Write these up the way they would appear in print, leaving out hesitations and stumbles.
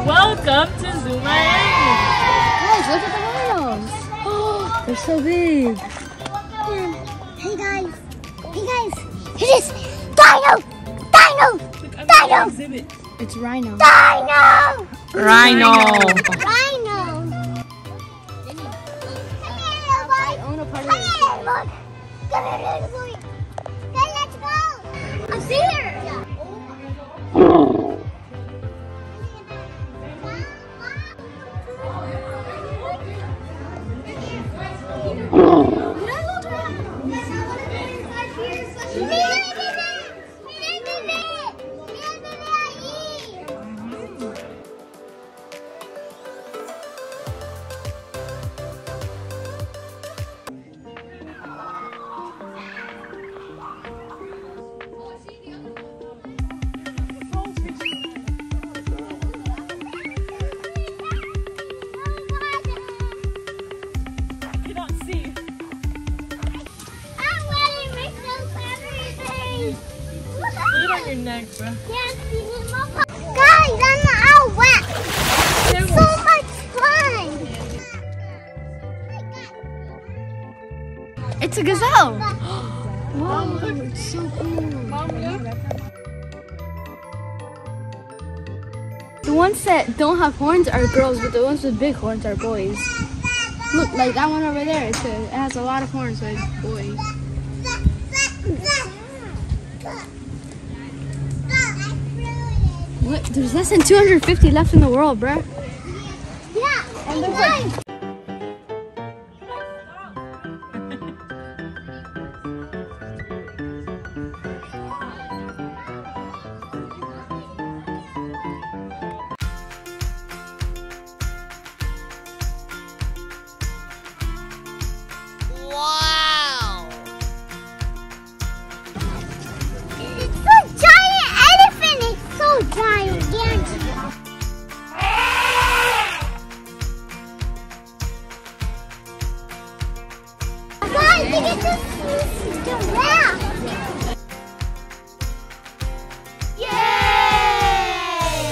Welcome to Zoo Miami. Guys, look at the rhinos. Oh, they're so big. Hey guys. Hey guys. It is Dino. Dino. Dino. Exhibit. It's rhino. Dino. Rhino. Rhino. I own a part of it. Come here, little boy. Okay, let's go. I'm here. Your neck, bro. Guys, I'm out wet. It's so much fun. It's a gazelle. Wow, it's so cool. The ones that don't have horns are girls, but the ones with big horns are boys. Look, like that one over there. It has a lot of horns, so it's boys. What? There's less than 250 left in the world, bruh. Yeah, And there's guys. Wow. It's a giant elephant. It's so gigantic. Guys, look at this giraffe. Yay!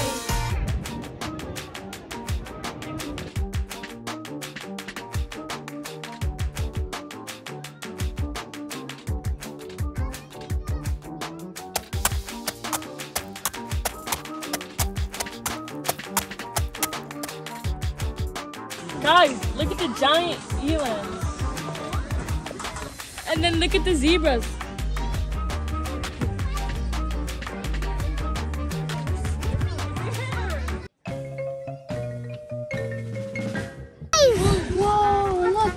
Guys, look at the giant elands. And then look at the zebras. Whoa, look.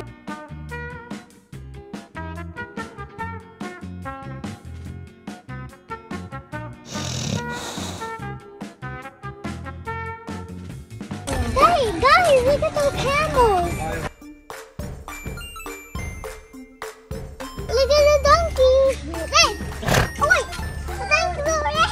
Hey, guys, look at those camels. Look at the donkey. Hey, oh wait, the donkey's over there.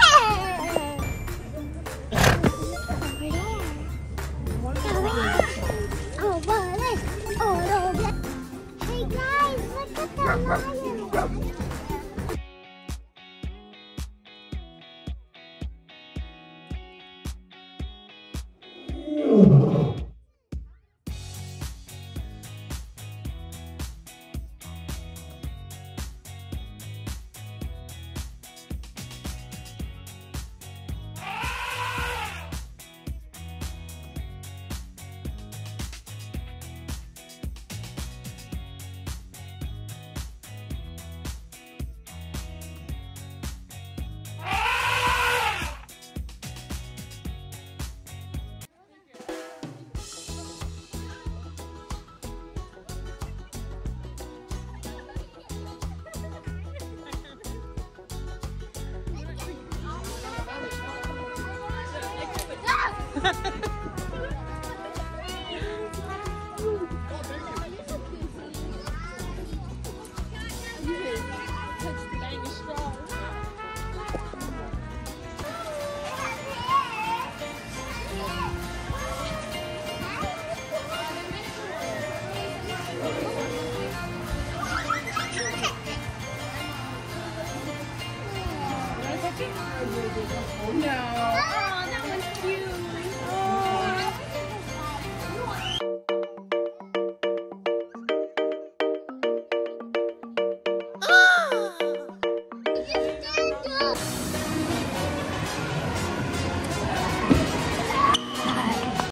Over there. Over there. Hey guys, look at the lion.